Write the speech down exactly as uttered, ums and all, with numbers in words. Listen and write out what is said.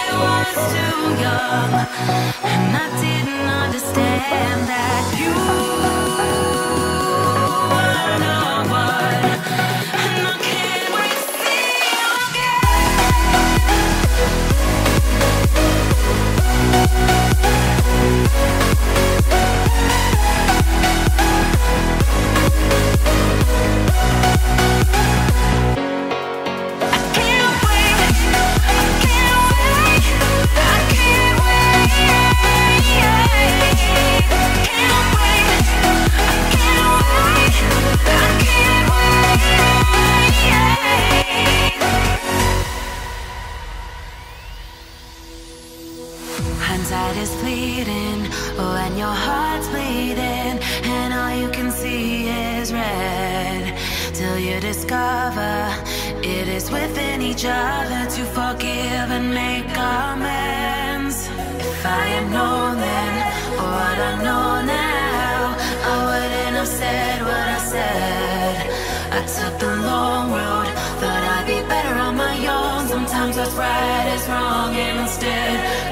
was too young, and I didn't understand that you were the one, and I can't wait to see you hindsight is fleeting when your heart's bleeding and all you can see is red, till you discover it is within each other to forgive and make amends. If I had known then what I know now, I wouldn't have said what I said. I took the long road, thought I'd be better on my own. Sometimes what's right is wrong, and instead